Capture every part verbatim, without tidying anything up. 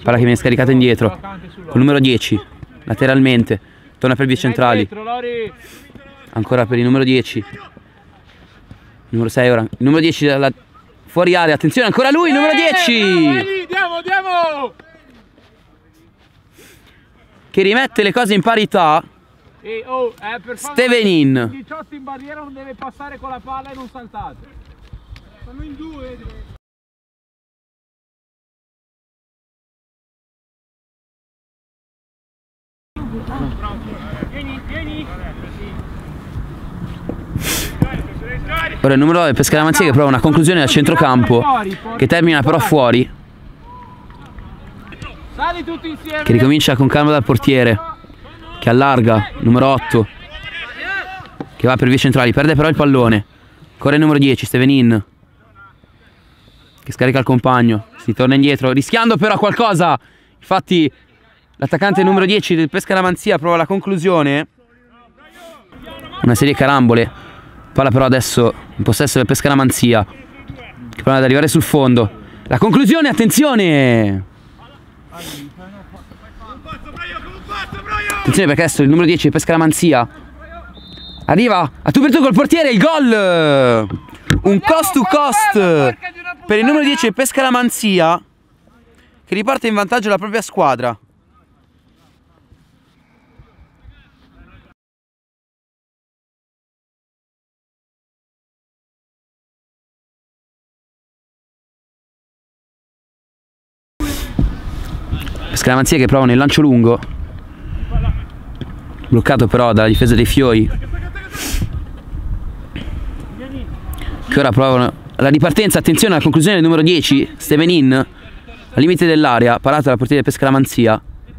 Palla che viene scaricata indietro. Con il numero dieci. Lateralmente. Torna per i centrali. Ancora per il numero dieci. Numero sei ora. Il numero dieci dalla... fuori area. Attenzione, ancora lui, il numero dieci. Andiamo, andiamo. Che rimette le cose in parità. E, oh, eh, per Stevenin. diciotto in barriera non deve passare con la palla e non saltate. Sono in due. Vieni, vieni. Ora il numero nove Pescara Manzia che prova una conclusione al centrocampo che termina però fuori. Sali tutti insieme. Che ricomincia con calma dal portiere che allarga. Numero otto che va per vie centrali, perde però il pallone. Ancora il numero dieci Stevenin che scarica il compagno, si torna indietro rischiando però qualcosa. Infatti l'attaccante numero dieci del Pescara Manzia prova la conclusione. Una serie di carambole. Palla però adesso in possesso del Pescara Manzia che prova ad arrivare sul fondo. La conclusione, attenzione! Attenzione perché adesso il numero dieci del Pescara Manzia arriva a tu per tu col portiere, il gol! Un cost to cost per il numero dieci del Pescara Manzia che riparte in vantaggio la propria squadra. Pescara Manzia che prova nel lancio lungo, bloccato però dalla difesa dei Fioi, che ora provano la ripartenza. Attenzione alla conclusione del numero dieci Stevenin al limite dell'area, parata dalla portiere del Pescara Manzia.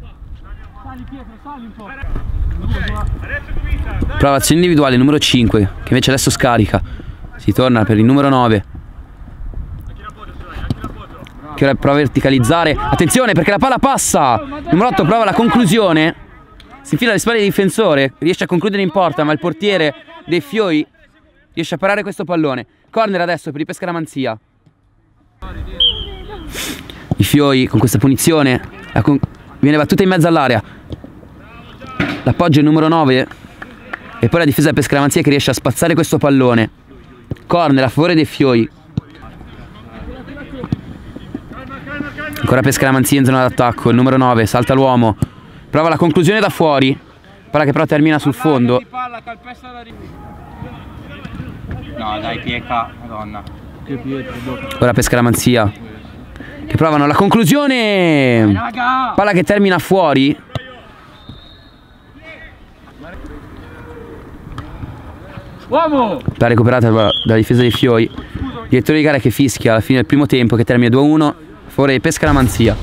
Prova azione individuale il numero cinque che invece adesso scarica. Si torna per il numero nove che ora prova a verticalizzare. Attenzione perché la palla passa. Il numero otto prova la conclusione, si infila alle spalle del difensore, riesce a concludere in porta ma il portiere dei Fioi riesce a parare questo pallone. Corner adesso per il Pescara Manzia. I Fioi con questa punizione la con... viene battuta in mezzo all'area. L'appoggio è il numero nove e poi la difesa del Pescara Manzia che riesce a spazzare questo pallone. Corner a favore dei Fioi. Ancora Pescara Manzia in zona d'attacco, il numero nove salta l'uomo, prova la conclusione da fuori, palla che però termina sul fondo. No dai Pieca, madonna. Ora Pescara Manzia che provano la conclusione, palla che termina fuori. Uomo! La recuperata dalla difesa dei Fioi. Direttore di gara che fischia alla fine del primo tempo che termina due a uno a favore di Pescara Manzia.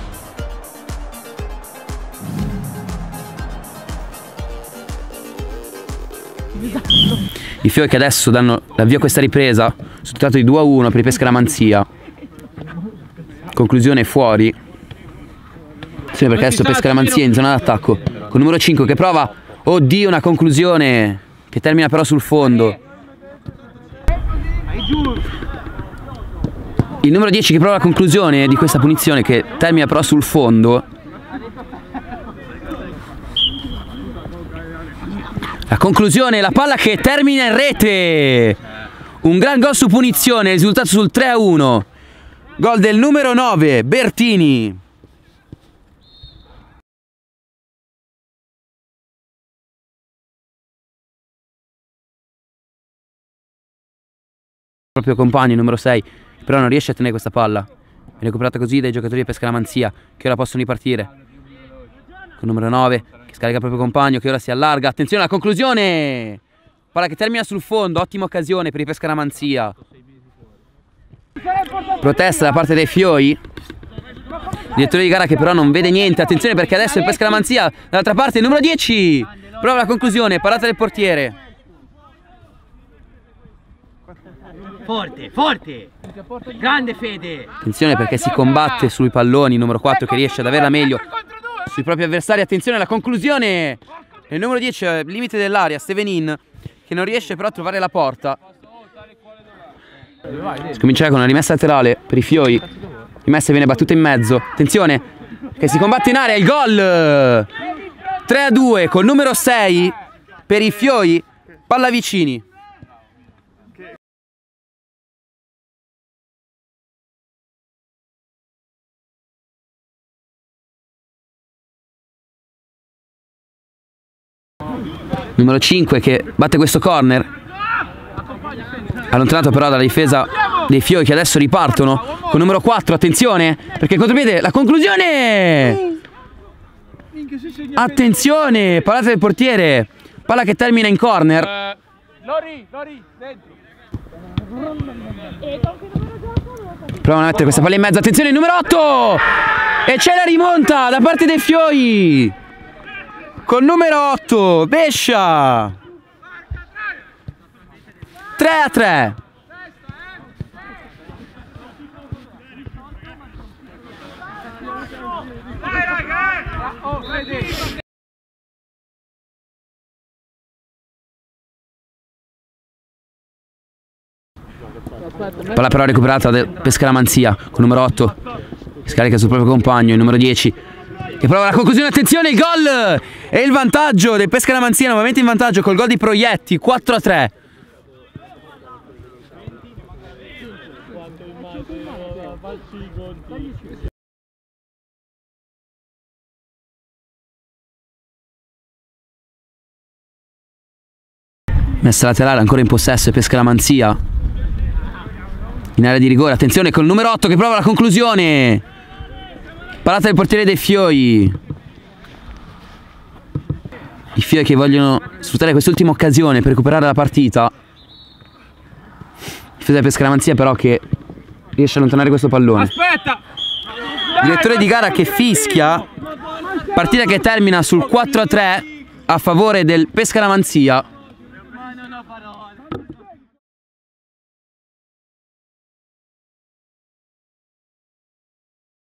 I Fioi che adesso danno l'avvio a questa ripresa, risultato di due a uno per i Pescara Manzia. Conclusione fuori. Sì, perché adesso Pescara Manzia in zona d'attacco con il numero cinque che prova, oddio, una conclusione che termina però sul fondo. Il numero dieci che prova la conclusione di questa punizione che termina però sul fondo. La conclusione, la palla che termina in rete. Un gran gol su punizione, risultato sul tre a uno. Gol del numero nove, Bertini. Il proprio compagno, il numero sei, però non riesce a tenere questa palla. Viene recuperata così dai giocatori di Pescara Manzia che ora possono ripartire. Con il numero nove che scarica il proprio compagno che ora si allarga. Attenzione alla conclusione. Palla che termina sul fondo, ottima occasione per i Pescara Manzia. Protesta da parte dei Fioi. Direttore di gara che però non vede niente. Attenzione perché adesso il Pescara Manzia dall'altra parte, il numero dieci. Prova la conclusione, parata del portiere. Forte, forte, grande Fede. Attenzione perché si combatte sui palloni, il numero quattro che riesce ad averla meglio sui propri avversari. Attenzione alla conclusione. Il numero dieci al limite dell'area, Stevenin, che non riesce però a trovare la porta. Si comincia con una rimessa laterale per i Fioi. Rimessa viene battuta in mezzo. Attenzione, che si combatte in area, il gol tre a due col numero sei per i Fioi Pallavicini. Numero cinque che batte questo corner, allontanato però dalla difesa dei Fioi, che adesso ripartono con numero quattro. Attenzione, perché il contropiede, la conclusione, attenzione, parata del portiere, palla che termina in corner. Lori, Lori, dentro. Provano a mettere questa palla in mezzo, attenzione il numero otto, e c'è la rimonta da parte dei Fioi col numero otto, Bescia. tre a tre. Palla però recuperata da Pescaramanzia con numero otto, scarica sul proprio compagno, il numero dieci che prova la conclusione. Attenzione, il gol e il vantaggio del Pescaramanzia, nuovamente in vantaggio col gol di Proietti, quattro a tre. Messa laterale ancora in possesso Pescaramanzia in area di rigore. Attenzione col numero otto che prova la conclusione, parata del portiere dei Fioi. I Fioi che vogliono sfruttare quest'ultima occasione per recuperare la partita. Difesa del Pescaramanzia però che riesce a allontanare questo pallone. Aspetta! Direttore di gara che fischia, partita che termina sul quattro a tre a favore del Pescaramanzia.